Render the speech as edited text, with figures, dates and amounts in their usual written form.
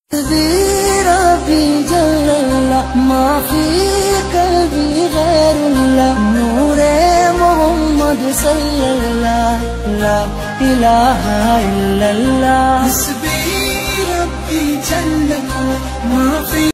रबी जल्लल्लाह माफी कल्बी गैरुल्लाह नूरे मोहम्मद सल्लल्लाह ला इलाहा इल्लल्लाह रबी जल्लल्लाह माफी